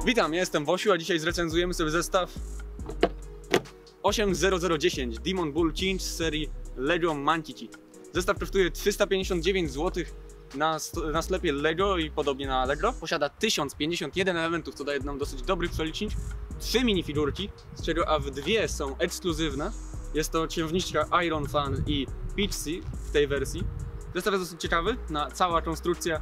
Witam, ja jestem Wosiu, a dzisiaj zrecenzujemy sobie zestaw 80010 Demon Bull Change z serii LEGO Mantici. Zestaw kosztuje 359 zł na sklepie LEGO i podobnie na Allegro. Posiada 1051 elementów, co daje nam dosyć dobrych przelicznik. 3 minifigurki, z czego aż 2 są ekskluzywne. Jest to księżniczka Iron Fan i Peachsy w tej wersji. Zestaw jest dosyć ciekawy, cała konstrukcja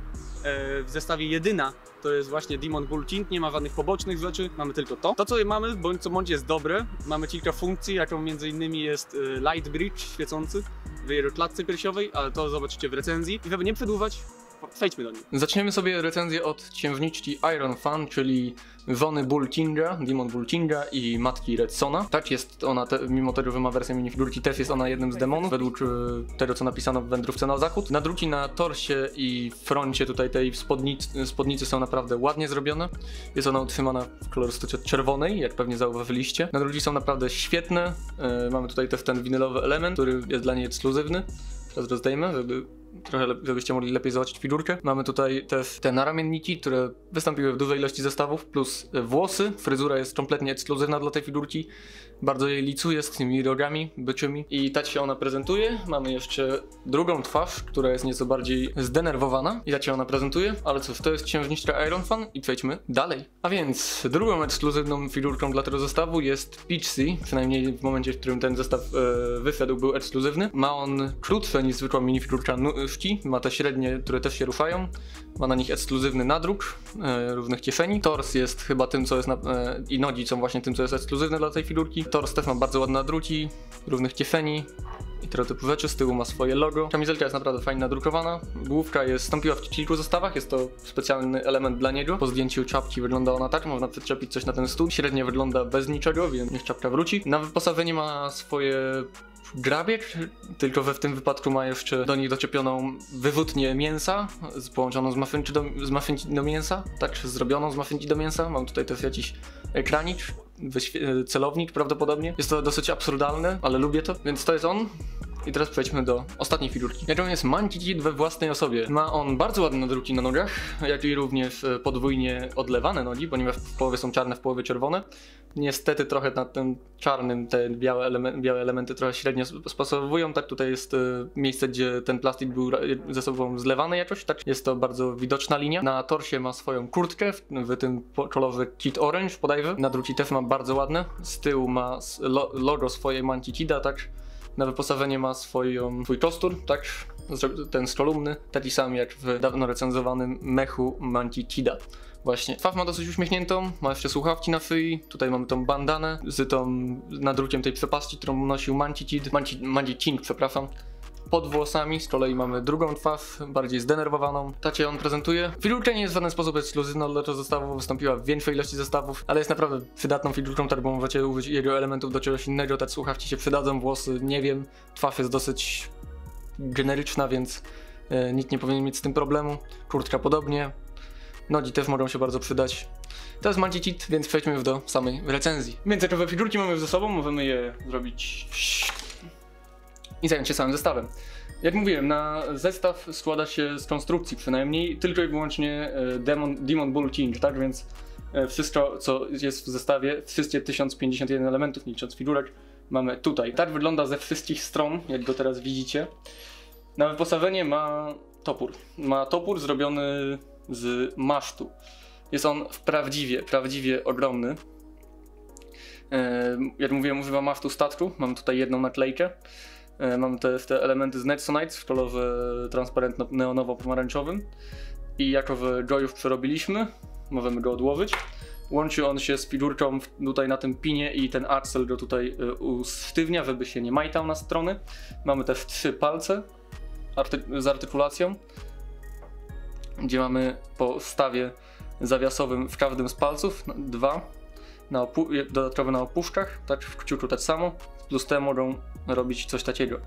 w zestawie jedyna to jest właśnie Demon Bull Change, nie ma żadnych pobocznych rzeczy, mamy tylko to. To co mamy, bądź co bądź jest dobre, mamy kilka funkcji, jaką między innymi jest Light Bridge świecący w jego klatce piersiowej, ale to zobaczycie w recenzji. I żeby nie przedłużać, przejdźmy do niej. Zaczniemy sobie recenzję od księżniczki Iron Fan, czyli żony Bull Change'a, Demon Bull Change'a i matki Redsona. Tak jest ona, mimo tego, że ma wersję minifigurki, też jest ona jednym z demonów, według tego, co napisano w Wędrówce na Zachód. Nadruki na torsie i froncie tutaj tej spodnicy są naprawdę ładnie zrobione. Jest ona utrzymana w kolorystyce czerwonej, jak pewnie zauważyliście. Nadruki są naprawdę świetne. Mamy tutaj też ten winylowy element, który jest dla niej ekskluzywny. Teraz rozdajmy, żebyście mogli lepiej zobaczyć figurkę. Mamy tutaj też te naramienniki, które wystąpiły w dużej ilości zestawów, plus włosy. Fryzura jest kompletnie ekskluzywna dla tej figurki. Bardzo jej licuje z tymi rogami byczymi. I tak się ona prezentuje. Mamy jeszcze drugą twarz, która jest nieco bardziej zdenerwowana. I tak się ona prezentuje. Ale cóż, to jest księżniczka Iron Fan i przejdźmy dalej. A więc drugą ekskluzywną figurką dla tego zestawu jest Peachsy. Przynajmniej w momencie, w którym ten zestaw wyszedł, był ekskluzywny. Ma on krótsze niż zwykła minifigurka nóżki. Ma te średnie, które też się ruszają. Ma na nich ekskluzywny nadruk różnych kieszeni. Tors jest chyba tym, co jest i nogi są właśnie tym, co jest ekskluzywne dla tej figurki. Tors też ma bardzo ładne nadruki, różnych kieszeni i tego typu rzeczy. Z tyłu ma swoje logo. Kamizelka jest naprawdę fajnie nadrukowana. Główka wstąpiła w kilku zestawach, jest to specjalny element dla niego. Po zdjęciu czapki wygląda ona tak, można przyczepić coś na ten stół. Średnio wygląda bez niczego, więc niech czapka wróci. Na wyposażenie ma swoje grabieg, tylko że w tym wypadku ma jeszcze do nich doczepioną wywódnię mięsa, połączoną z mafynki do mięsa, tak zrobioną z mafynki do mięsa. Mam tutaj też jakiś ekranik, celownik prawdopodobnie. Jest to dosyć absurdalne, ale lubię to, więc to jest on. I teraz przejdźmy do ostatniej figurki. Jaką jest Mantici we własnej osobie. Ma on bardzo ładne nadruki na nogach, jak i również podwójnie odlewane nogi, ponieważ w połowie są czarne, w połowie czerwone. Niestety trochę na tym czarnym te białe elementy trochę średnio spasowują. Tak, tutaj jest miejsce, gdzie ten plastik był ze sobą zlewany jakoś. Tak, jest to bardzo widoczna linia. Na torsie ma swoją kurtkę, w tym kolorze Kid Orange podajwy. Nadruki też ma bardzo ładne. Z tyłu ma logo swojej Manticida, tak. Na wyposażenie ma swój kostur, tak? Ten z kolumny, taki sam jak w dawno recenzowanym mechu Manticida. Właśnie. Twarz ma dosyć uśmiechniętą, ma jeszcze słuchawki na szyi. Tutaj mamy tą bandanę z tą nadrukiem tej przepaści, którą nosił Manticid, przepraszam. Pod włosami z kolei mamy drugą twarz, bardziej zdenerwowaną. Tak się on prezentuje. Figurka nie jest w żaden sposób ekskluzywna dla tego zestawu, wystąpiła w większej ilości zestawów, ale jest naprawdę przydatną figurką, tak bo możecie użyć jego elementów do czegoś innego, tak słuchawki się przydadzą, włosy nie wiem. Twarz jest dosyć generyczna, więc nikt nie powinien mieć z tym problemu. Kurtka podobnie. Nogi też mogą się bardzo przydać. To jest Manticid, więc przejdźmy już do samej recenzji. Więc jak te figurki mamy już ze sobą, możemy je zrobić i zająć się samym zestawem. Jak mówiłem, na zestaw składa się z konstrukcji przynajmniej tylko i wyłącznie Demon Bull Change, tak? Więc wszystko, co jest w zestawie, wszystkie 1051 elementów, nie licząc figurek, mamy tutaj. Tak wygląda ze wszystkich stron, jak go teraz widzicie. Na wyposażenie ma topór. Ma topór zrobiony z masztu. Jest on prawdziwie ogromny. Jak mówiłem, używam masztu statku. Mam tutaj jedną naklejkę. Mamy te elementy z Netsonites w kolorze transparentno-neonowo-pomarańczowym. I jako że go już przerobiliśmy, możemy go odłożyć. Łączy on się z figurką tutaj na tym pinie i ten aksel go tutaj usztywnia, żeby się nie majtał na strony. Mamy też 3 palce z artykulacją, gdzie mamy po stawie zawiasowym w każdym z palców 2 dodatkowe na opuszkach, tak w kciuku tak samo, plus te mogą robić coś takiego.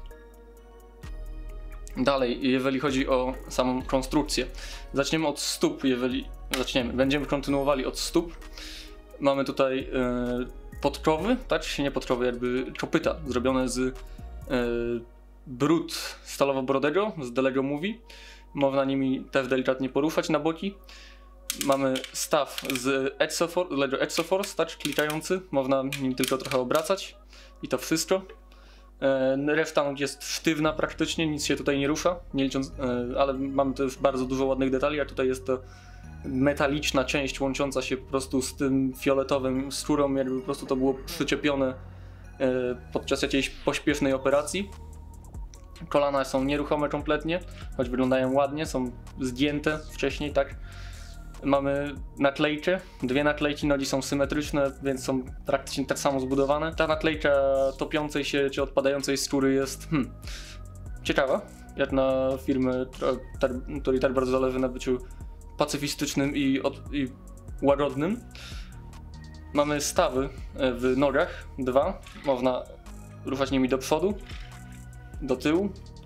Dalej, jeżeli chodzi o samą konstrukcję, zaczniemy od stóp, będziemy kontynuowali od stóp. Mamy tutaj podkowy, tak, nie podkowy, jakby kopyta, zrobione z brud stalowo-brodego z The Lego Movie. Można nimi też delikatnie poruszać na boki. Mamy staw z Ledger Exoforce, tak, klikający, można nim tylko trochę obracać i to wszystko. Reszta jest sztywna praktycznie, nic się tutaj nie rusza, nie licząc, ale mamy też bardzo dużo ładnych detali, a tutaj jest to metaliczna część łącząca się po prostu z tym fioletowym skórą, jakby po prostu to było przyczepione podczas jakiejś pośpiesznej operacji. Kolana są nieruchome kompletnie, choć wyglądają ładnie, są zdjęte wcześniej, tak. Mamy naklejkę, dwie naklejki, nogi są symetryczne, więc są praktycznie tak samo zbudowane. Ta naklejka topiącej się czy odpadającej skóry jest ciekawa, jak na firmę, której tak bardzo zależy na byciu pacyfistycznym i łagodnym. Mamy stawy w nogach, dwa, można ruszać nimi do przodu, do tyłu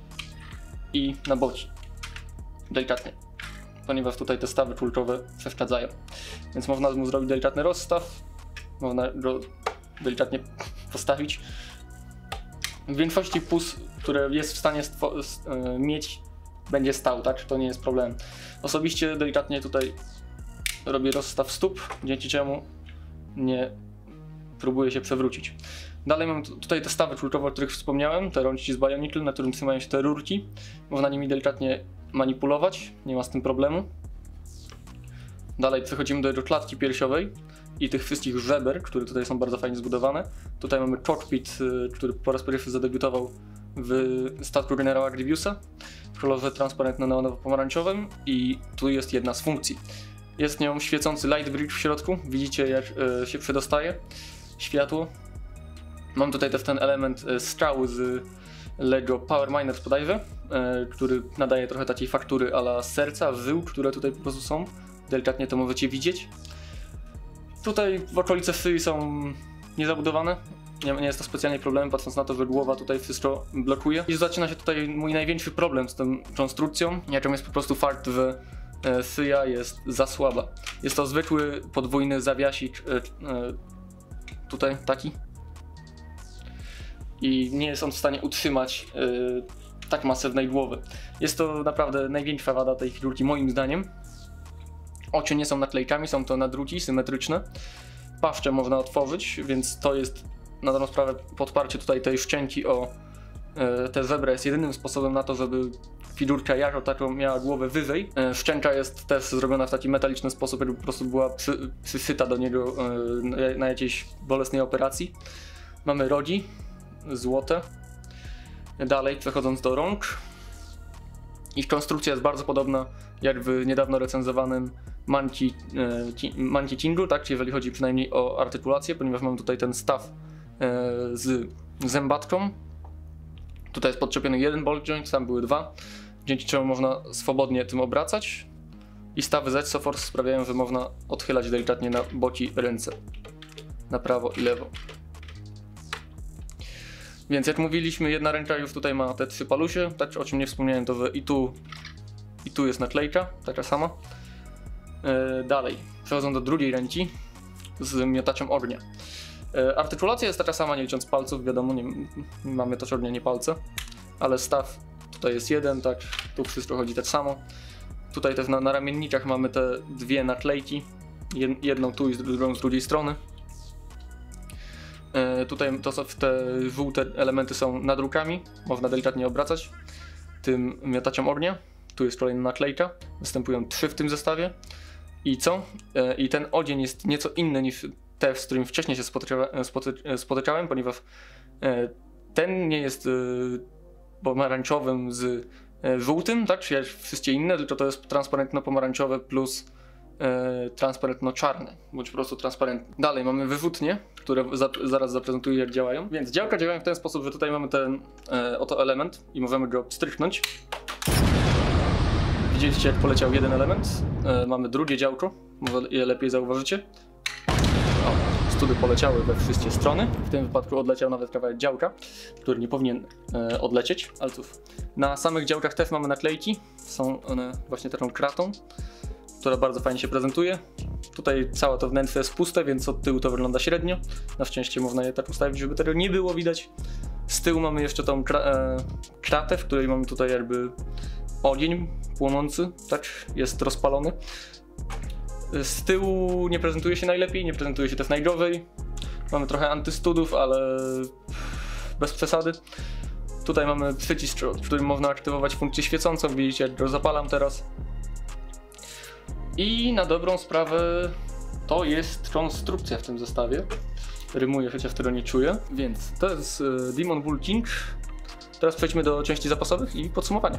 i na boki, delikatnie, ponieważ tutaj te stawy kulczowe przeszkadzają. Więc można mu zrobić delikatny rozstaw, można go delikatnie postawić. W większości pus, które jest w stanie mieć, będzie stał, tak? To nie jest problem. Osobiście delikatnie tutaj robię rozstaw stóp, dzięki czemu nie próbuję się przewrócić. Dalej mam tutaj te stawy kulczowe, o których wspomniałem, te rączki z Bionicle, na którym trzymają się te rurki. Można nimi delikatnie manipulować, nie ma z tym problemu. Dalej przechodzimy do klatki piersiowej i tych wszystkich żeber, które tutaj są bardzo fajnie zbudowane. Tutaj mamy cockpit, który po raz pierwszy zadebiutował w statku generała Grievousa w kolorze transparentno-neonowo-pomarańczowym i tu jest jedna z funkcji. Jest nią świecący light bridge w środku, widzicie jak się przedostaje światło. Mam tutaj też ten element strzały z Lego Power Miners bodajże, który nadaje trochę takiej faktury a la serca, żył, które tutaj po prostu są. Delikatnie to możecie widzieć. Tutaj w okolice szyi są niezabudowane. Nie jest to specjalnie problemem, patrząc na to, że głowa tutaj wszystko blokuje. I zaczyna się tutaj mój największy problem z tą konstrukcją, jaką jest po prostu fakt, że szyja jest za słaba. Jest to zwykły podwójny zawiasik, tutaj taki. I nie jest on w stanie utrzymać tak masywnej głowy. Jest to naprawdę największa wada tej figurki moim zdaniem. Oczy nie są naklejkami, są to nadruki symetryczne. Paszczę można otworzyć, więc to jest na dobrą sprawę podparcie tutaj tej szczęki o te żebra jest jedynym sposobem na to, żeby figurka jako taką miała głowę wyżej. Szczęka jest też zrobiona w taki metaliczny sposób, jakby po prostu była przyszyta do niego na jakiejś bolesnej operacji. Mamy rogi złote. Dalej przechodząc do rąk. Ich konstrukcja jest bardzo podobna jak w niedawno recenzowanym Monkey Kingu, tak? Jeżeli chodzi przynajmniej o artykulację, ponieważ mamy tutaj ten staw z zębatką. Tutaj jest podczepiony jeden bolt joint, tam były dwa, dzięki czemu można swobodnie tym obracać. I stawy z Exoforce sprawiają, że można odchylać delikatnie na boki ręce, na prawo i lewo. Więc jak mówiliśmy, jedna ręka już tutaj ma te trzy palusie, tak o czym nie wspomniałem, to że i tu jest naklejka, taka sama. Dalej, przechodzą do drugiej ręki z miotaczem ognia. Artykulacja jest taka sama, nie licząc palców, wiadomo, nie mamy też ognia, nie palce. Ale staw tutaj jest jeden, tak, tu wszystko chodzi tak samo. Tutaj też na ramiennikach mamy te dwie naklejki, jedną tu i drugą z drugiej strony. Tutaj te żółte elementy są nadrukami, można delikatnie obracać tym miotaczem ognia. Tu jest kolejna naklejka, występują trzy w tym zestawie. I co? I ten odzień jest nieco inny niż te, z którymi wcześniej się spotykałem, ponieważ ten nie jest pomarańczowym z żółtym, tak? Czyli jak wszystkie inne, tylko to jest transparentno-pomarańczowe plus transparentno-czarne, bądź po prostu transparentne. Dalej mamy wyrzutnie, które zaraz zaprezentuję jak działają. Więc działka działają w ten sposób, że tutaj mamy ten oto element i możemy go stryknąć. Widzieliście jak poleciał jeden element, mamy drugie działko, może je lepiej zauważycie. Study poleciały we wszystkie strony, w tym wypadku odleciał nawet kawałek działka, który nie powinien odlecieć, ale cóż. Na samych działkach też mamy naklejki, są one właśnie taką kratą, która bardzo fajnie się prezentuje. Tutaj całe to wnętrze jest puste, więc od tyłu to wygląda średnio. Na szczęście można je tak ustawić, żeby tego nie było widać. Z tyłu mamy jeszcze tą kratę, w której mamy tutaj jakby ogień płonący, tak, jest rozpalony. Z tyłu nie prezentuje się najlepiej, nie prezentuje się też najgorzej. Mamy trochę antystudów, ale bez przesady. Tutaj mamy przycisk, w którym można aktywować funkcję świecącą, widzicie jak go zapalam teraz. I na dobrą sprawę to jest konstrukcja w tym zestawie. Rymuję, chociaż tego nie czuję. Więc to jest Demon Bull King. Teraz przejdźmy do części zapasowych i podsumowania.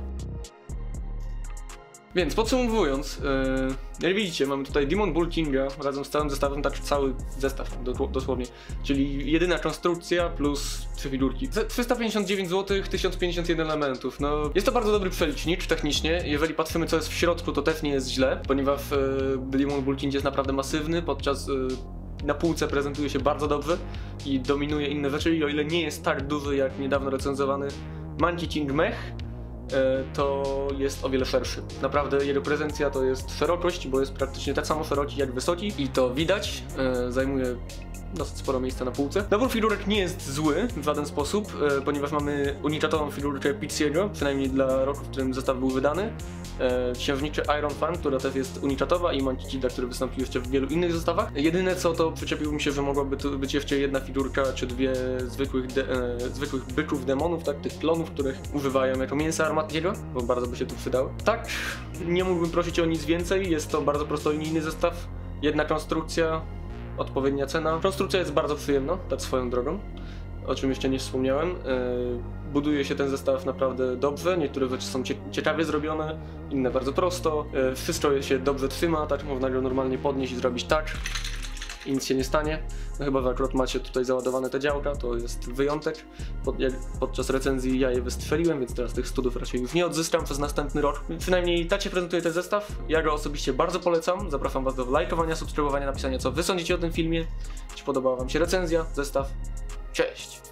Więc podsumowując, jak widzicie, mamy tutaj Demon Bull Kinga razem z całym zestawem, tak cały zestaw dosłownie, czyli jedyna konstrukcja plus 3 figurki. 359 zł, 1051 elementów. No, jest to bardzo dobry przelicznik technicznie. Jeżeli patrzymy co jest w środku, to też nie jest źle, ponieważ Demon Bull King jest naprawdę masywny, podczas na półce prezentuje się bardzo dobrze i dominuje inne rzeczy, i o ile nie jest tak duży jak niedawno recenzowany Monkey King Mech, to jest o wiele szerszy. Naprawdę jego prezencja to jest szerokość, bo jest praktycznie tak samo szeroki jak wysoki i to widać, zajmuje dosyć sporo miejsca na półce. Dobór figurek nie jest zły w żaden sposób, ponieważ mamy unikatową figurkę Pizziego, przynajmniej dla roku, w którym zestaw był wydany. Księżniczy Iron Fan, która też jest unikatowa, i Monkey Kinga, który wystąpił jeszcze w wielu innych zestawach. Jedyne co, to przyczepiłbym się, że mogłaby tu być jeszcze jedna figurka czy dwie zwykłych byków demonów, tak, tych klonów, których używają jako mięsa Armadiego, bo bardzo by się tu przydały. Tak, nie mógłbym prosić o nic więcej, jest to bardzo prostolinijny zestaw, jedna konstrukcja, odpowiednia cena. Konstrukcja jest bardzo przyjemna, tak swoją drogą, o czym jeszcze nie wspomniałem. Buduje się ten zestaw naprawdę dobrze, niektóre rzeczy są ciekawie zrobione, inne bardzo prosto. Wszystko się dobrze trzyma, tak można go normalnie podnieść i zrobić tak i nic się nie stanie. No chyba, że akurat macie tutaj załadowane te działka, to jest wyjątek. Podczas recenzji ja je wystrzeliłem, więc teraz tych studów raczej już nie odzyskam przez następny rok. Przynajmniej tak się prezentuje ten zestaw. Ja go osobiście bardzo polecam. Zapraszam was do lajkowania, subskrybowania, napisania co wy sądzicie o tym filmie. Czy podobała wam się recenzja, zestaw. Cześć!